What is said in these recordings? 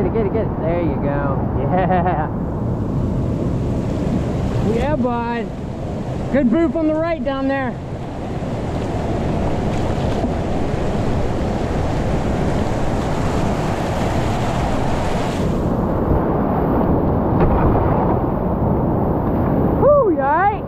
Get it, get it, get it. There you go. Yeah. Yeah, bud. Good boof on the right down there. Whoo, you alright?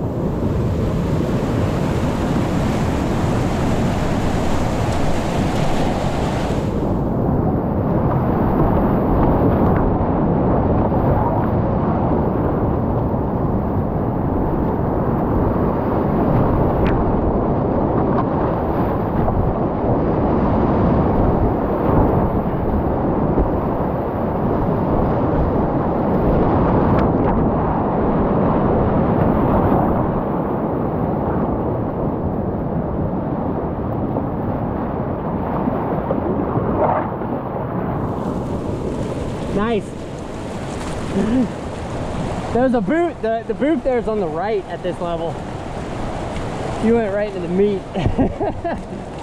Nice. There's a boot. The boot there's on the right at this level. You went right into the meat.